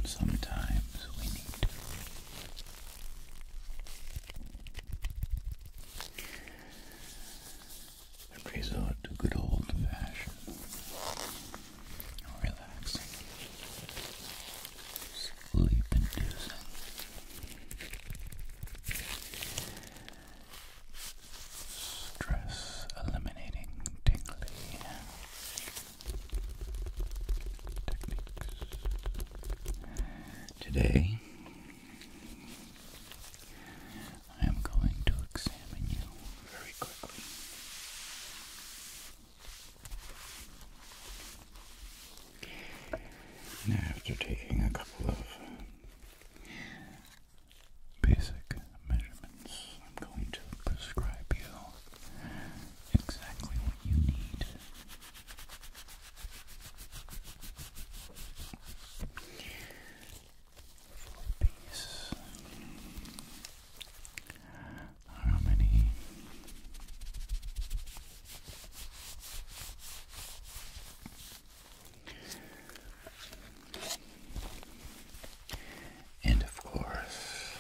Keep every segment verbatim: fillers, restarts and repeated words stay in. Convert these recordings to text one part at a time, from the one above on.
And sometimes we need to. Resort to good old-fashioned, relaxing, sleep-inducing, stress-eliminating, tingly techniques. Today, I am going to examine you very quickly. Now, after taking a couple of basic measurements, I'm going to prescribe you exactly what you need. For peace, harmony, and of course,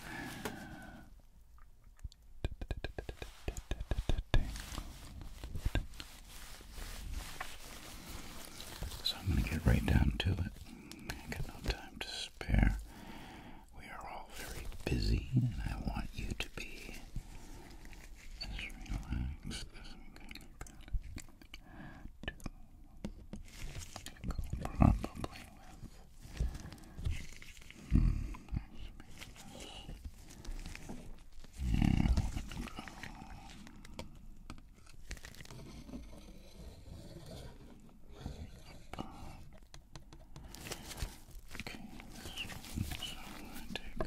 so I'm going to get right down to it. I got no time to spare. We are all very busy, and I want you to be as relaxed as I'm going to go probably with. Hmm, yeah, I'm gonna go. Okay, this one, so I take.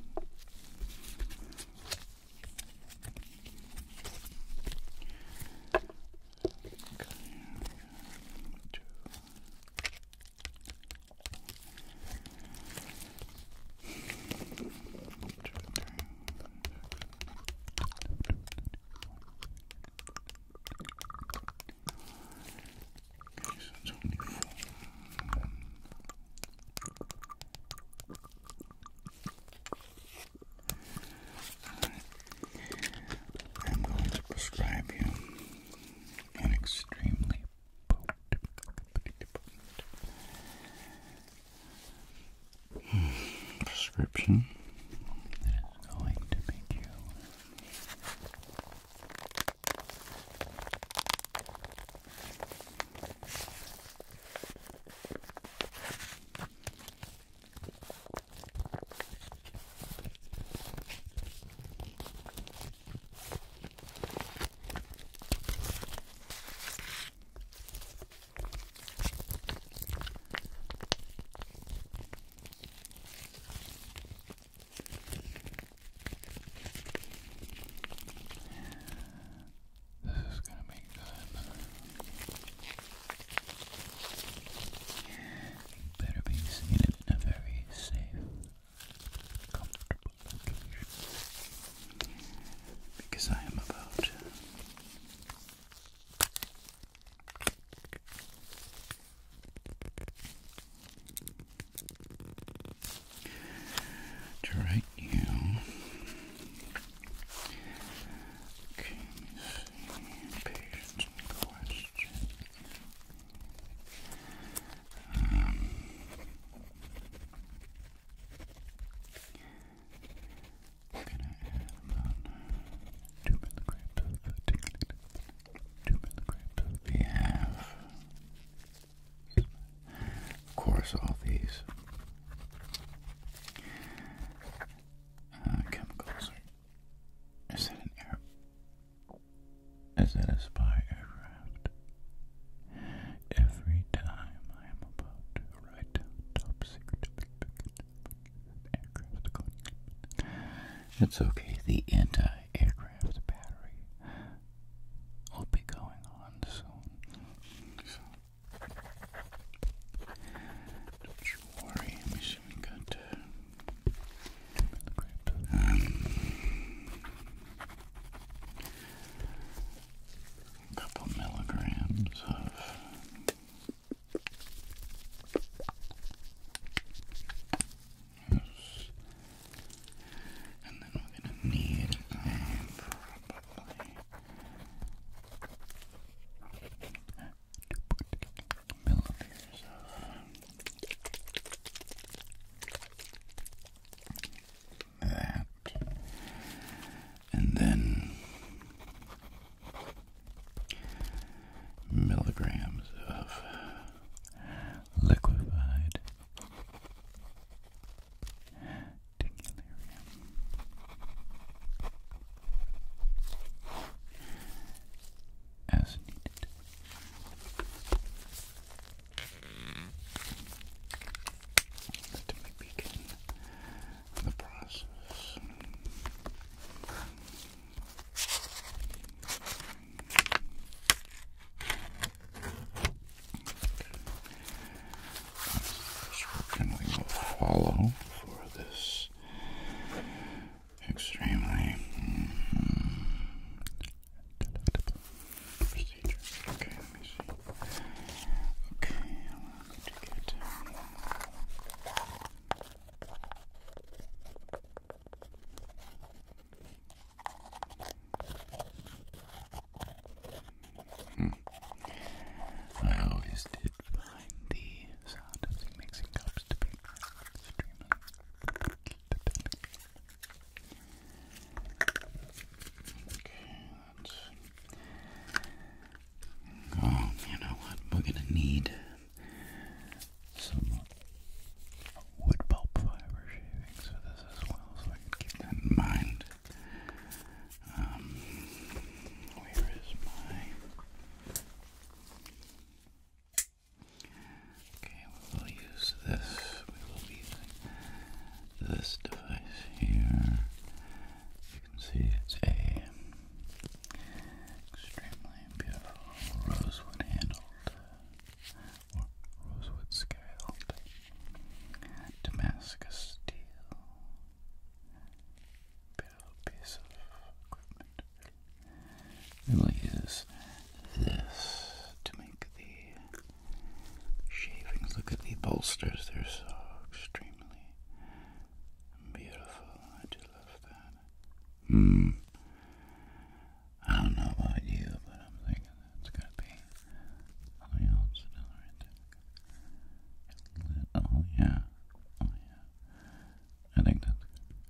Okay, two. Okay, so twenty-four. I'm going to prescribe you an extremely potent prescription that is going to make you this is going to be good. You better be seated in a very safe, comfortable location, because I am about to write you. Okay, let me see. Patient question. Um, I'm gonna add about two milligrams of tingling. Two milligrams of. We have, of course, all these uh, chemicals. Are, is that an air? Is that a spy aircraft? Every time I am about to write down top secret aircraft code, it's okay. The anti-aircraft battery will be going on soon. So, don't you worry. Let me see. We got uh, um, a couple milligrams of And then milligrams of liquefied tingularium. As needed. Let me begin the process. Description we will follow for this extremely mm, delectable procedure. Okay, let me see. Okay, I'm going to get hmm. I always did find the sound of the mixing cups to be extremely okay, let's oh, you know what? We're gonna need some wood pulp fiber shavings for this as well, so I can keep that in mind. Um, where is my okay, we will use this. We will be using this device here. You can see it's a extremely beautiful rosewood handled or rosewood scaled Damascus steel. Beautiful piece of equipment. We will use this to make the shavings. Look at the bolsters, they're so extremely beautiful. I do love that. Hmm. I don't know about you, but I'm thinking it's gonna be oh yeah, it's still right there. Oh yeah. Oh yeah. I think that's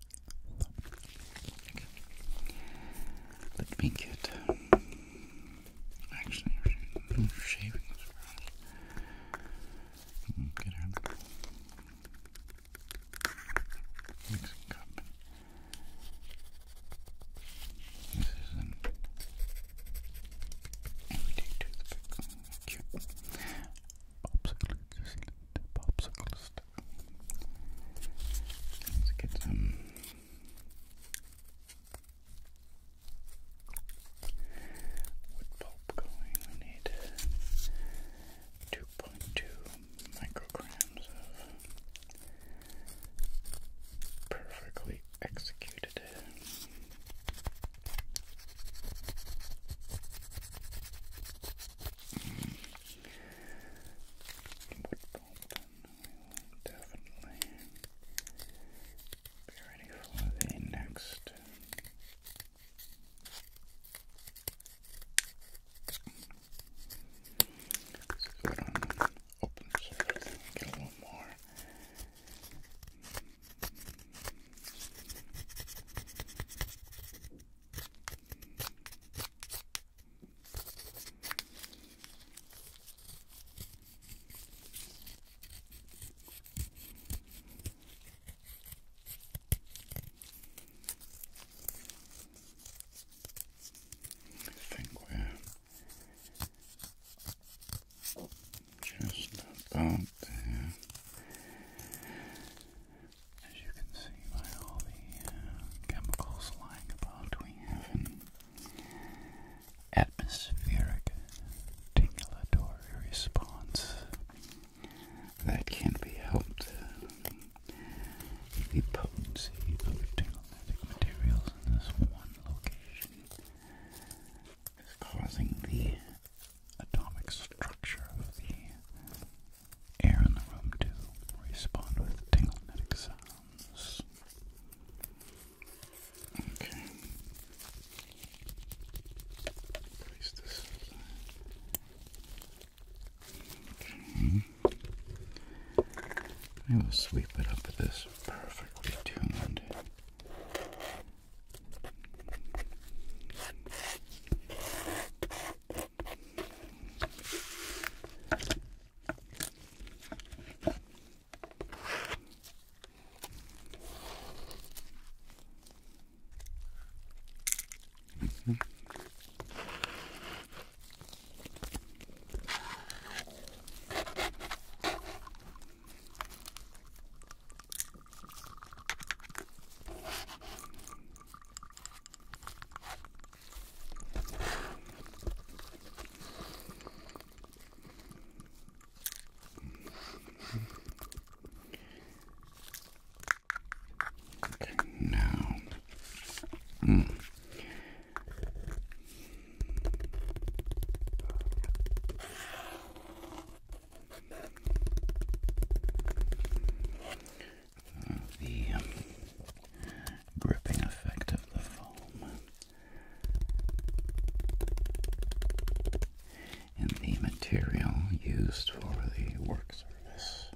good. Let me get actually shaving this first. Get our mixing cup. This is an everyday toothpick. Cute. Popsicle, just popsicle stuff. Let's get some wood pulp going. We need two point two micrograms of perfectly executed wood pulp. We will definitely be ready for the next. Let's go on open surface and get a little more. I think we're just about there. As you can see by all the uh, chemicals lying about, we have an atmospheric tingulatory response that can be helped. The potency of tinglenetic materials in this one location is causing the atomic structure of the air in the room to respond with tinglenetic sounds. Okay. Place this aside. Okay. I will sweep it up with this perfectly tuned Hmm? Okay, now, mm. uh, the um, gripping effect of the foam and the material used for the work surface.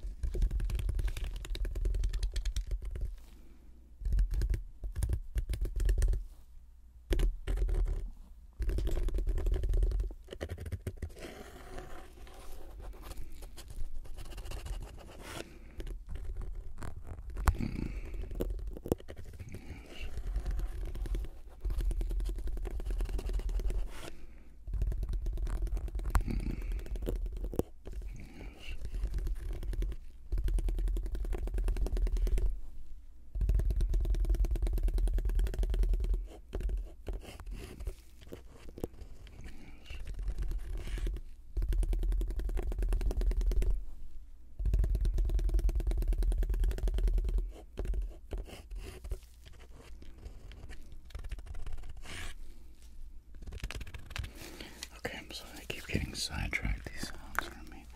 Okay, I'm sorry, I keep getting sidetracked. These sounds from me.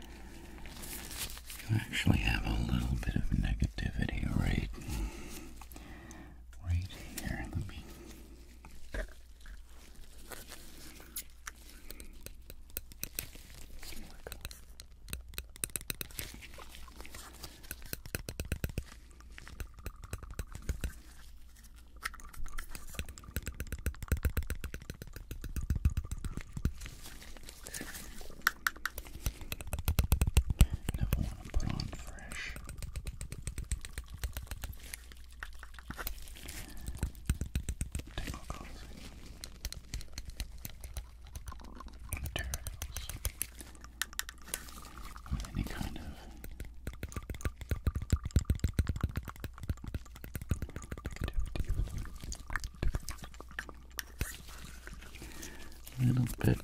You actually have a little bit of negativity right, right here. Let me. Never want to put on fresh. Tingle causing materials with any kind of negativity. Little bit.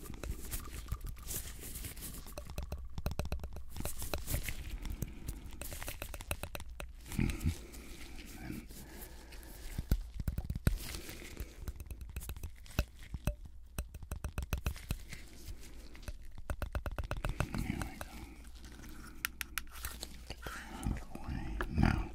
Here we go. Out of the way. Now,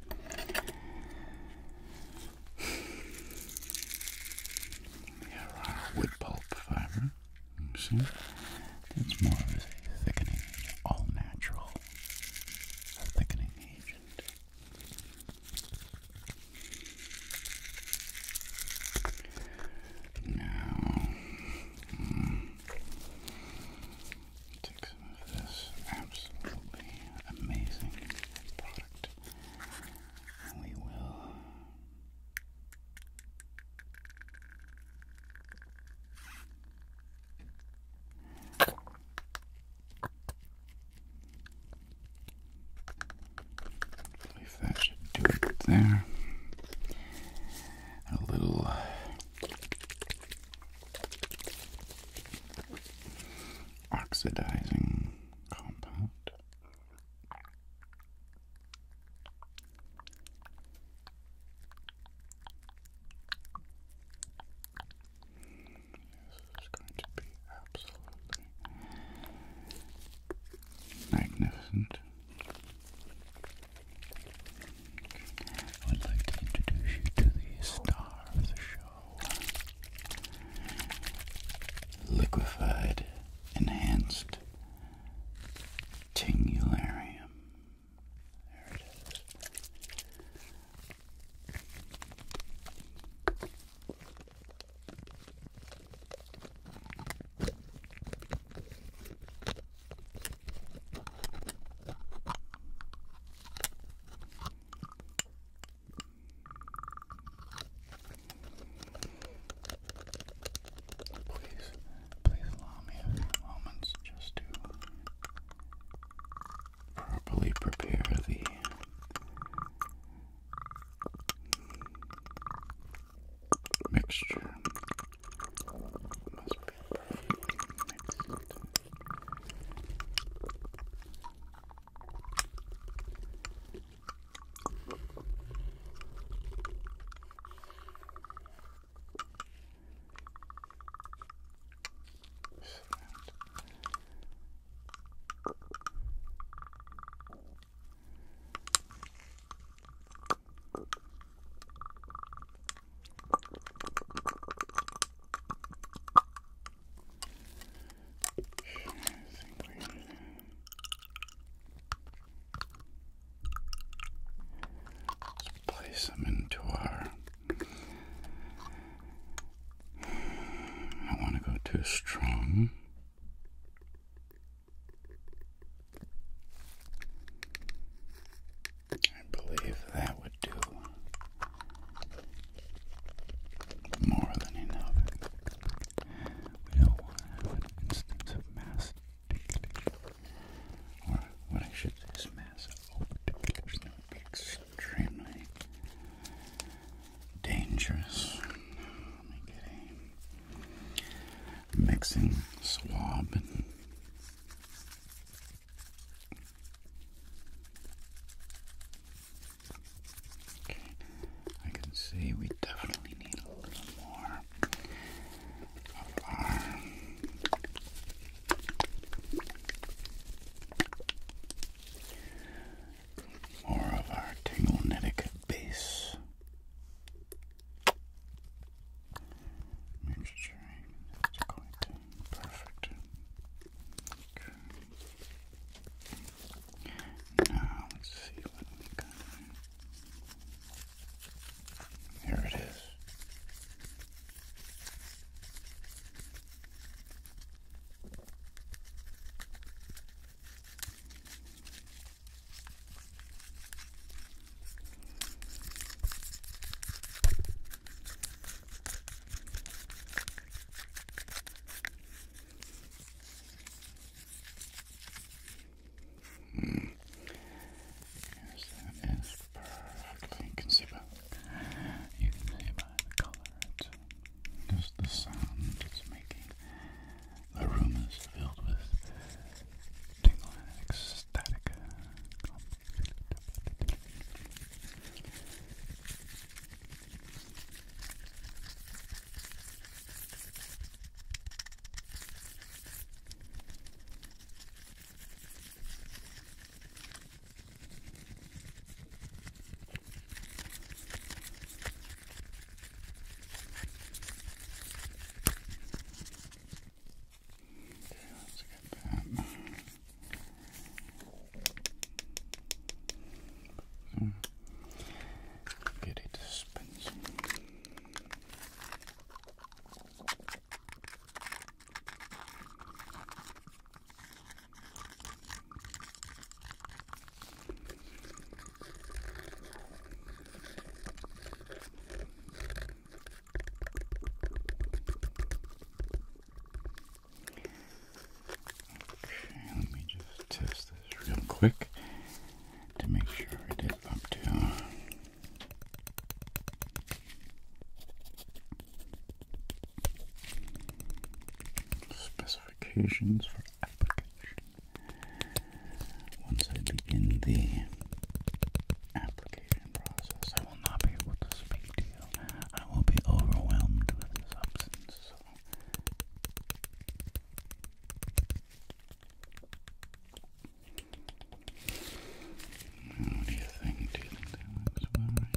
we have our wood pulp fiber. You see? It's more of a thickening, all natural thickening agent. Now, mm, take some of this absolutely amazing product, and we will mixture. Must be perfectly mixed. Place them into our, I want to go too strong. I believe that would do more than enough. We don't want to have an instance of mass dictation, or what I should say is mass over-dictation. That would be extremely dangerous. Let me get a mixing swab. Okay, I can see we definitely need a little more of our more of our tingle-netic base. Mixture. That's quite perfect. Okay. Now let's see what we got. Here it is. Yes, that is perfectly. You can see by you can see by the color. It's just the sound it's making. The room is filled with tingle and ecstatic. Let's get that. Get a dispenser. Okay, let me just test this real quick to make sure it is up to specifications for application. Once I begin the application process, I will not be able to speak to you. I will be overwhelmed with the substance. So. What do you think? Do you think that looks about right?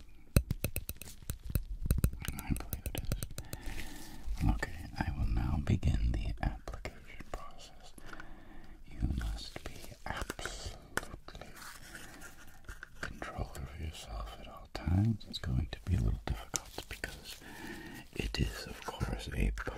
I believe it is. Okay, I will now begin the application process. You must be absolutely control over yourself at all times. It's going to be a little difficult because it is, of course, a